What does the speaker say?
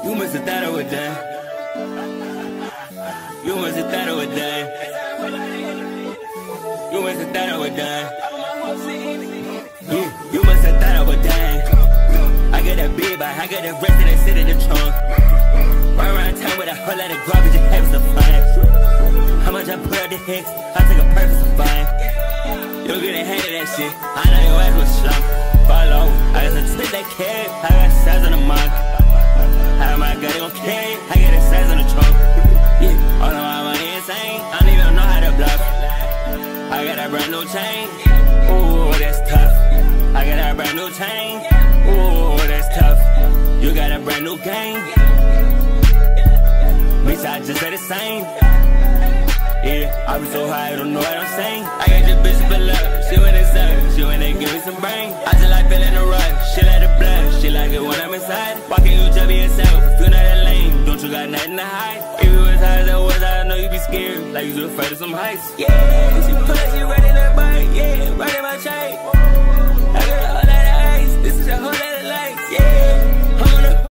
You must have thought I was done. You must have thought I was done. You must have thought I was done. Yeah, you must have thought I was done. I got that big, but I got that rest and that sit in the trunk. Run around town with a whole lot of garbage and having some fun. How much I put out the hits, I take a purpose of fun. You getting hate of that shit, I know your ass was slump. Follow, I got some spit that carry, I got size on the mark. How am I gonna carry? I got a size on the trunk. Yeah, all of my money insane, I don't even know how to bluff. I got a brand new chain, ooh, that's tough. I got a brand new chain, ooh, that's tough. You got a brand new game, bitch, I just said the same. Yeah, I be so high, I don't know what I'm saying. I got this bitch for love, she went inside, she went and give me some brain. I just like feeling the rush, she like the blood, she like it when I'm inside. Why can't you just be yourself, if you're not that lame, don't you got nothing to hide? If you was high as I was, I know you be scared, like you was afraid of some heights. Yeah, she put that shit right in that bite, yeah, right in my chain.